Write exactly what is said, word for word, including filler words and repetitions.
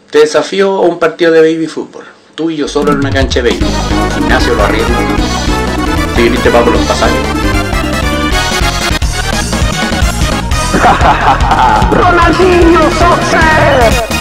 Te desafío a un partido de baby fútbol. Tú y yo solo en una cancha de baby. El gimnasio lo arriendo. Si viniste te pago los pasajes. Ronaldinho Soccer.